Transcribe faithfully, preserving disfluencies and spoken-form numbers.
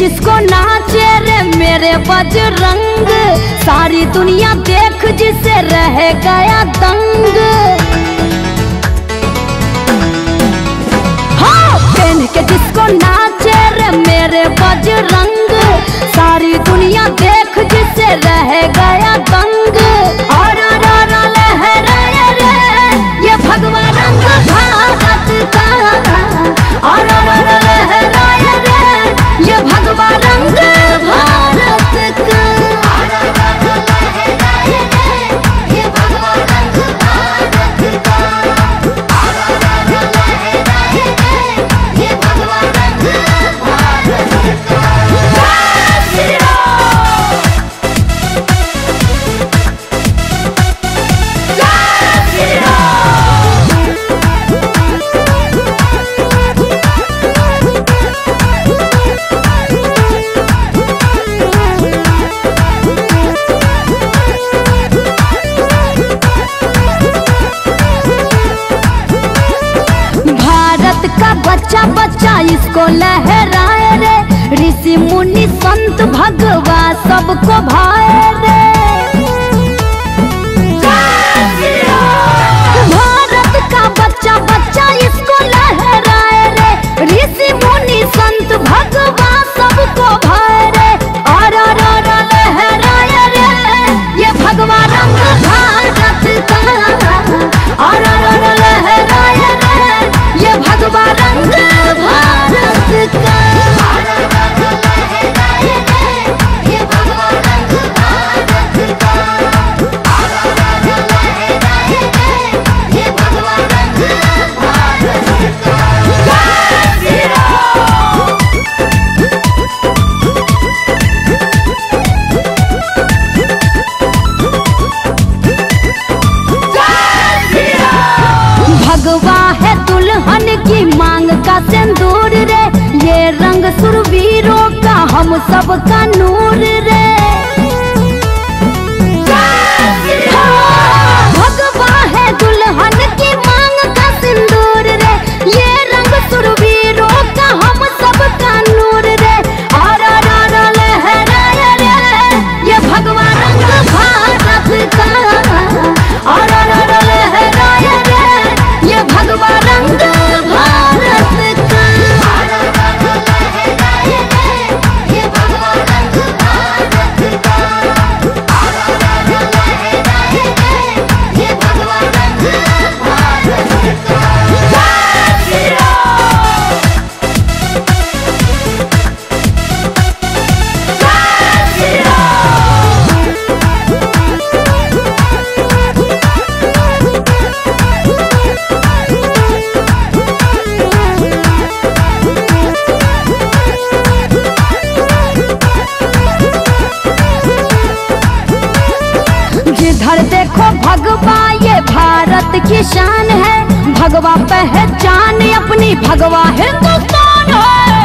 जिसको नाचे रे मेरे बजरंग, सारी दुनिया देख जिसे रह गया दंग। हाँ पहन के जिसको नाचे रे मेरे बजरंग, सारी दुनिया देख जिसे रह गया दंग। और लहराया रे ये भगवा रंग भारत का, और लहराया रे ये भगवा रंग भारत का। ये भगवा रंग भारत का, ये भगवा रंग भारत का। बच्चा बच्चा इसको लहराए रे, ऋषि मुनि संत भगवा सबको भाए रे। भारत का बच्चा बच्चा इसको लहराए रे, ऋषि मुनि संत भगवा सबको भाए रे। और लहराए रे ये भगवा रंग भारत का, और लहराए रे ये भगवा रंग भारत का। ये भगवा रंग भारत का, ये भगवा रंग भारत का। भगवा है दुल्हन की मांग का सिंदूर रे, ये रंग सुरवीरों का हम सब का नूर रे। भगवा है दुल्हन की मांग का सिंदूर रे, ये रंग सुरवीरों का हम सब का नूर रे। और लहराया रे ये भगवा रंग भारत का, और लहराया रे ये भगवा रंग भारत का। ये भगवा रंग भारत का, ये भगवा रंग भारत का। जिधर देखो भगवा ये भारत की शान है, भगवा पहचान अपनी भगवा हिंदुस्तान है।